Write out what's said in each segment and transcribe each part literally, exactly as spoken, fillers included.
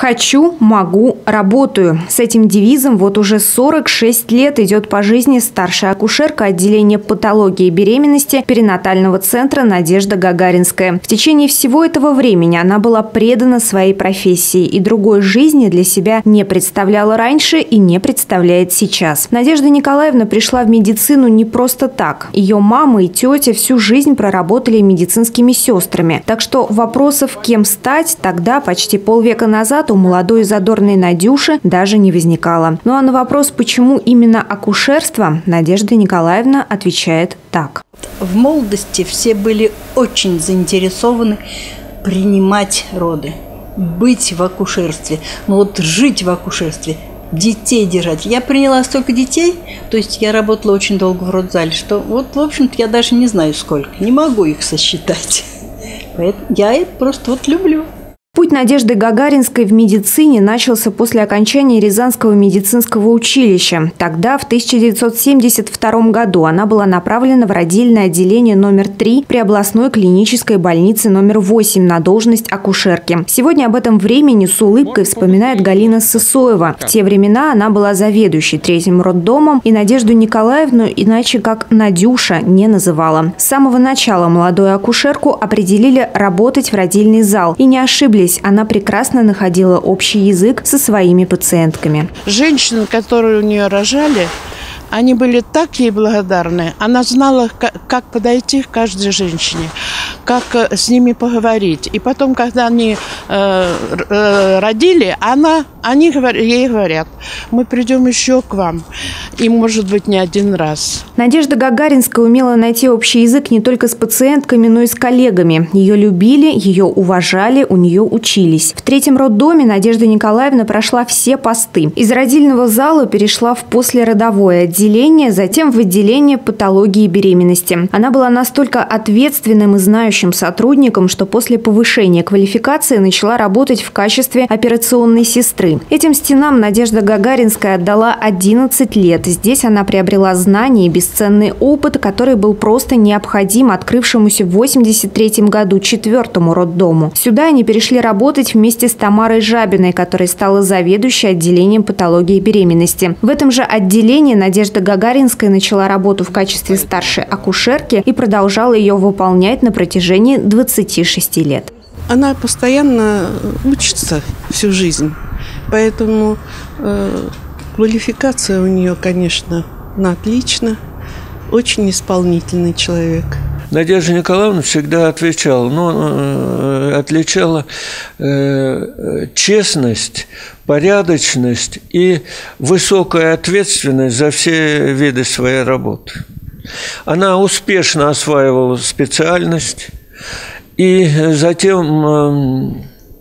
«Хочу, могу, работаю». С этим девизом вот уже сорок шесть лет идет по жизни старшая акушерка отделения патологии беременности перинатального центра Надежда Гагаринская. В течение всего этого времени она была предана своей профессии и другой жизни для себя не представляла раньше и не представляет сейчас. Надежда Николаевна пришла в медицину не просто так. Ее мама и тетя всю жизнь проработали медицинскими сестрами. Так что вопросов, кем стать, тогда, почти полвека назад, у молодой и задорной Надюши даже не возникало. Ну а на вопрос, почему именно акушерство, Надежда Николаевна отвечает так. В молодости все были очень заинтересованы принимать роды, быть в акушерстве, ну вот жить в акушерстве, детей держать. Я приняла столько детей, то есть я работала очень долго в родзале, что вот, в общем-то, я даже не знаю сколько, не могу их сосчитать. Поэтому я это просто вот люблю. Путь Надежды Гагаринской в медицине начался после окончания Рязанского медицинского училища. Тогда, в тысяча девятьсот семьдесят втором году, она была направлена в родильное отделение номер три при областной клинической больнице номер восемь на должность акушерки. Сегодня об этом времени с улыбкой вспоминает Галина Сысоева. В те времена она была заведующей третьим роддомом, и Надежду Николаевну иначе как Надюша не называла. С самого начала молодую акушерку определили работать в родильный зал. И не ошиблись. Она прекрасно находила общий язык со своими пациентками. Женщины, которые у нее рожали, они были так ей благодарны. Она знала, как подойти к каждой женщине, как с ними поговорить. И потом, когда они э, родили, она, они ей говорят: мы придем еще к вам. И, может быть, не один раз. Надежда Гагаринская умела найти общий язык не только с пациентками, но и с коллегами. Ее любили, ее уважали, у нее учились. В третьем роддоме Надежда Николаевна прошла все посты. Из родильного зала перешла в послеродовое отделение, затем в отделение патологии беременности. Она была настолько ответственным и знающим сотрудником, что после повышения квалификации начала работать в качестве операционной сестры. Этим стенам Надежда Гагаринская отдала одиннадцать лет. Здесь она приобрела знания и бесценный опыт, который был просто необходим открывшемуся в восемьдесят третьем году четвертому роддому. Сюда они перешли работать вместе с Тамарой Жабиной, которая стала заведующей отделением патологии беременности. В этом же отделении Надежда Гагаринская начала работу в качестве старшей акушерки и продолжала ее выполнять на протяжении двадцати шести лет. Она постоянно учится всю жизнь, поэтому э, квалификация у нее, конечно, на отлично. Очень исполнительный человек. Надежда Николаевна всегда отвечала, ну, отличала э, честность, порядочность и высокая ответственность за все виды своей работы. Она успешно осваивала специальность и затем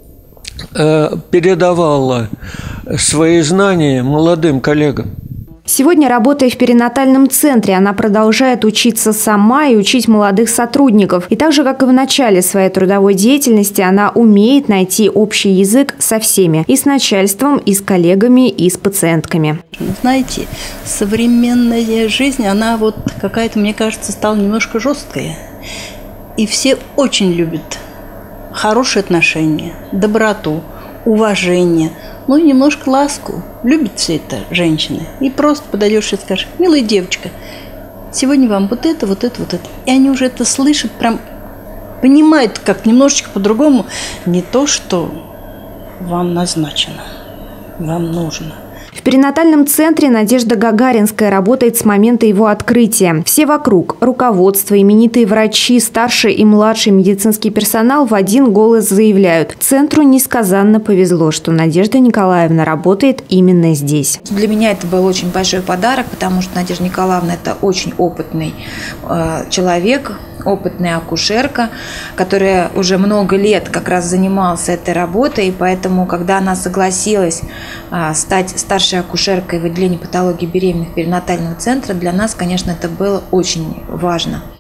э, передавала свои знания молодым коллегам. Сегодня, работая в перинатальном центре, она продолжает учиться сама и учить молодых сотрудников. И так же, как и в начале своей трудовой деятельности, она умеет найти общий язык со всеми. И с начальством, и с коллегами, и с пациентками. Знаете, современная жизнь, она вот какая-то, мне кажется, стала немножко жесткая. И все очень любят хорошие отношения, доброту, уважение, ну и немножко ласку. Любят все это женщины. И просто подойдешь и скажешь: милая девочка, сегодня вам вот это, вот это, вот это. И они уже это слышат, прям понимают, как немножечко по-другому. Не то, что вам назначено, вам нужно. В перинатальном центре Надежда Гагаринская работает с момента его открытия. Все вокруг – руководство, именитые врачи, старший и младший медицинский персонал в один голос заявляют: центру несказанно повезло, что Надежда Николаевна работает именно здесь. Для меня это был очень большой подарок, потому что Надежда Николаевна – это очень опытный э, человек, опытная акушерка, которая уже много лет как раз занималась этой работой, и поэтому, когда она согласилась а, стать старшей акушеркой в отделении патологии беременных перинатального центра, для нас, конечно, это было очень важно.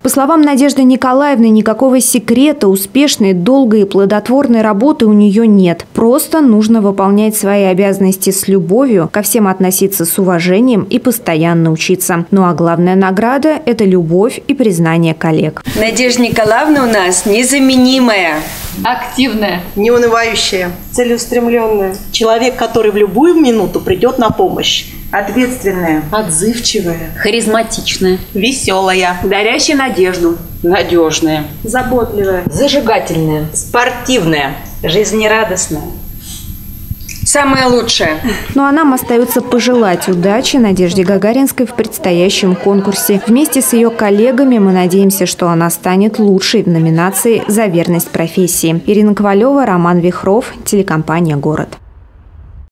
По словам Надежды Николаевны, никакого секрета успешной, долгой и плодотворной работы у нее нет. Просто нужно выполнять свои обязанности с любовью, ко всем относиться с уважением и постоянно учиться. Ну а главная награда – это любовь и признание коллег. Надежда Николаевна у нас незаменимая. Активная, неунывающая, целеустремленная. Человек, который в любую минуту придет на помощь. Ответственная, Отзывчивая, харизматичная, веселая, дарящая надежду, надежная, заботливая, зажигательная, спортивная, жизнерадостная. Самое лучшее. Ну а нам остается пожелать удачи Надежде Гагаринской в предстоящем конкурсе. Вместе с ее коллегами мы надеемся, что она станет лучшей в номинации «За верность профессии». Ирина Ковалева, Роман Вихров, телекомпания «Город».